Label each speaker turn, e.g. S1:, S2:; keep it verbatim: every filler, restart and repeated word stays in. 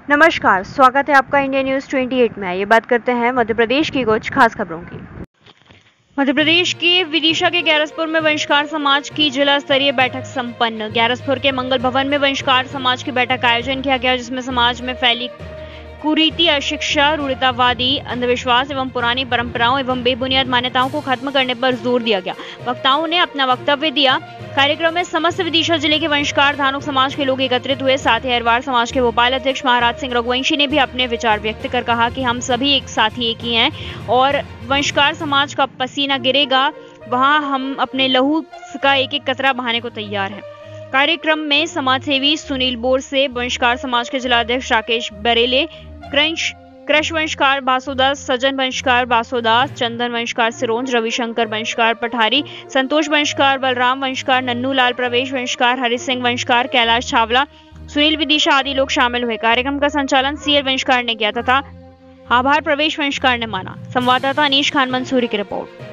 S1: नमस्कार, स्वागत है आपका इंडिया न्यूज अट्ठाईस में। ये बात करते हैं मध्य प्रदेश की कुछ खास खबरों की। मध्य प्रदेश के विदिशा के ग्यारसपुर में वंशकार समाज की जिला स्तरीय बैठक संपन्न। ग्यारसपुर के मंगल भवन में वंशकार समाज की बैठक का आयोजन किया गया, जिसमें समाज में फैली कुरीति, अशिक्षा, रूढ़ितावादी अंधविश्वास एवं पुरानी परंपराओं एवं बेबुनियाद मान्यताओं को खत्म करने पर जोर दिया गया। वक्ताओं ने अपना वक्तव्य दिया। कार्यक्रम में समस्त विदिशा जिले के वंशकार धानुक समाज के लोग एकत्रित हुए। साथ ही हरवार समाज के भोपाल अध्यक्ष महाराज सिंह रघुवंशी ने भी अपने विचार व्यक्त कर कहा कि हम सभी एक साथी एक ही हैं और वंशकार समाज का पसीना गिरेगा वहां हम अपने लहू का एक एक कतरा बहाने को तैयार हैं। कार्यक्रम में समाज सेवी सुनील बोर से वंशकार समाज के जिलाध्यक्ष राकेश बरेले, क्रंश क्रश वंशकार बासोदास, सजन वंशकार बासोदास, चंदन वंशकार सिरोंज, रविशंकर वंशकार पठारी, संतोष वंशकार, बलराम वंशकार, नन्नू लाल, प्रवेश वंशकार, हरि सिंह वंशकार, कैलाश छावला, सुनील विदिशा आदि लोग शामिल हुए। कार्यक्रम का संचालन सीएल वंशकार ने किया तथा आभार प्रवेश वंशकार ने माना। संवाददाता अनीश खान मंसूरी की रिपोर्ट।